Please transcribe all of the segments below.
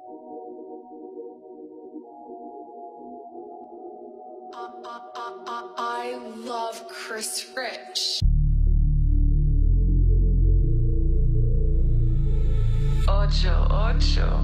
I love Chris Rich. Ocho.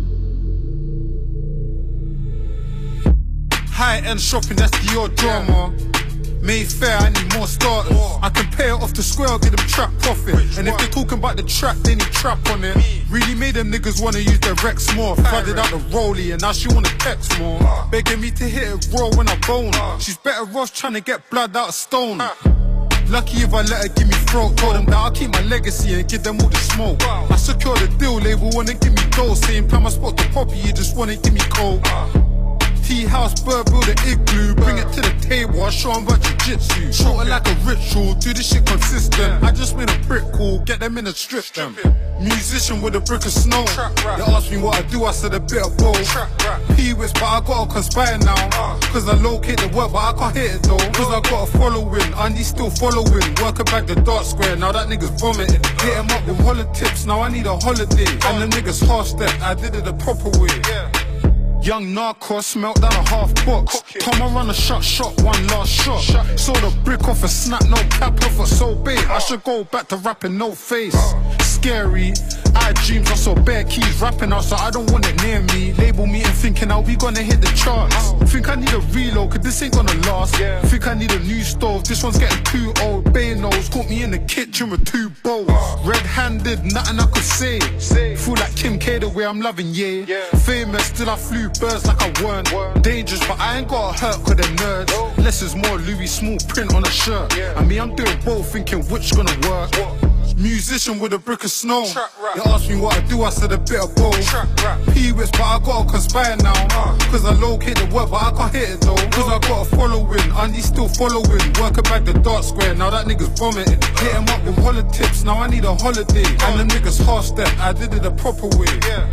High-end shopping, that's your drama. Mayfair, I need more starters. I can pay it off the square, I'll get them trap profit. And if they're talking about the trap, they need trap on it. Really made them niggas wanna use their Rex more. Flooded out the rollie and now she wanna text more. Begging me to hit it raw when I bone. She's better off trying to get blood out of stone. Lucky if I let her give me throat. Told them that I'll keep my legacy and give them all the smoke. I secured the deal, label wanna give me dough. Same time I spot the poppy, you just wanna give me cold. Tea house, bird, build an igloo. Bring it to the table, I show them about jiu-jitsu. Show it like a ritual, do this shit consistent. I just made a brick call, get them in a strip them. Musician with a brick of snow. They asked me what I do, I said a bit of both. P-Wits, but I gotta conspire now. Cause I locate the work, but I can't hit it though. Cause I got a following, and he's still following. Working back the dark square, now that nigga's vomiting. Hit him up with politics, now I need a holiday. And the niggas half step, I did it the proper way. Young narcos smelt down a half box. Tom I run a shot, one last shot. Sold a brick off a snap, no cap off a so big. I should go back to rapping, no face. Scary, I had dreams, I saw bare keys rapping out, so I don't want it near me. Label me and thinking, are we gonna hit the charts? Think I need a reload, cause this ain't gonna last. Think I need a new stove, this one's getting too old. Bay nose, caught me in the kitchen with 2 bowls. Red-handed, nothing I could say. Feel like Kim K the way I'm loving, yeah. Famous, still I flew birds like I weren't. Dangerous, but I ain't got hurt cause they're nerds. Less is more, Louis small print on a shirt. I mean, I'm doing both, thinking which gonna work. Musician with a brick of snow. They asked me what I do, I said a bit of both. P-Wits, but I gotta conspire now. Cause I locate the work, but I can't hit it though. Cause I got a following, and he's still following. Working back the dark square, now that nigga's vomiting. Hit him up with politics, now I need a holiday. And the niggas half step, I did it the proper way.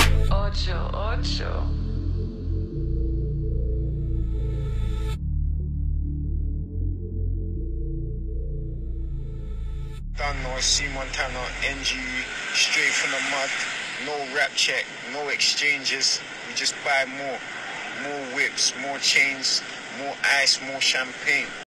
Ocho. No C Montana, NG, straight from the mud, no rap check, no exchanges. We just buy more whips, more chains, more ice, more champagne.